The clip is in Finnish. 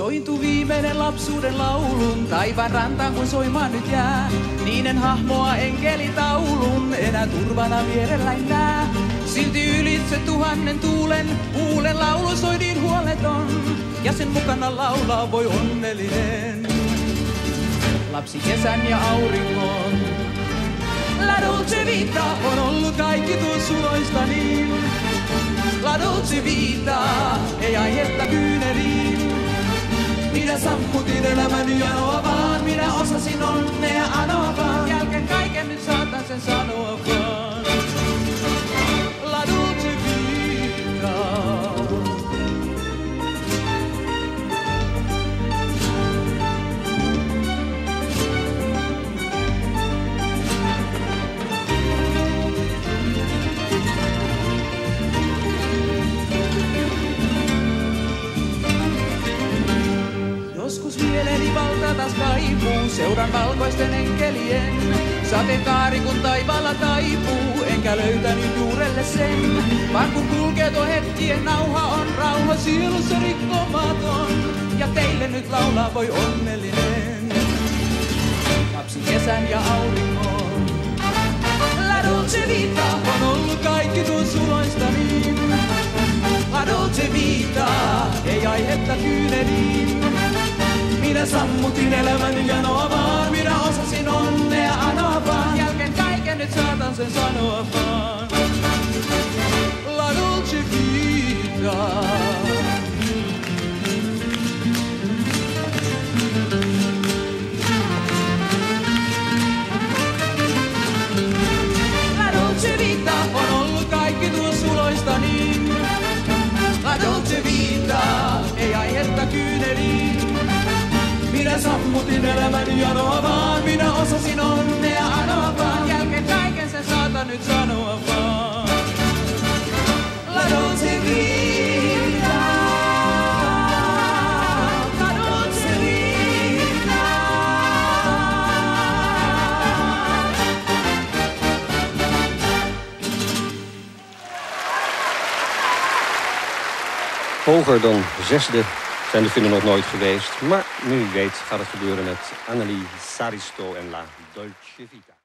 Sointu viimeinen lapsuuden laulun, taivaan rantaan kun soimaan nyt jää. Niinen hahmoa enkelitaulun, enää turvana vierelläin nää. Silti ylitse 1000 tuulen, huulen laulu soi niin huoleton. Ja sen mukana laulaa voi onnellinen. Lapsi kesän ja auringon. La dolce vita on ollut kaikki tuo suloista niin. La dolce vita, ei aihetta kyyneliin. Minä sammutin elämäni janoa vaan, minä osasin onnea anoa vaan. Jälkeen kaiken nyt saatan sen sanoa vaan. La dolce vita. Joskus mieleni valta taas kaipuu, seuran valkoisten enkelien. Sateenkaari kun taivaalla taipuu, enkä löytänyt juurelle sen. Vaan kun kulkee tuo hetkien nauha on rauha sielussa rikkomaton. Ja teille nyt laulaa voi onnellinen. Lapsi kesän ja auringon. La dolce vita on ollut kaikki tuo suloista niin. La dolce vita, ei aihetta kyyneliin. Minä sammutin elämäni janoa vaan, minä osasin onnea anoa vaan. Jälkeen kaiken nyt saatan sen sanoa vaan. La dolce vita. La dolce vita on ollut kaikki tuo suloista niin. La dolce vita, ei aihetta kyyneliin. Minä sammutin elämäni janoa vaan, minä osasin onnea anoa vaan. Jälkeen kaiken sen saatan nyt sanoa vaan. La dolce vita. La dolce vita. Hoger dan 6e zijn de Finnen nog nooit geweest. Maar nu u weet gaat het gebeuren met Anneli Saristo en La Dolce Vita.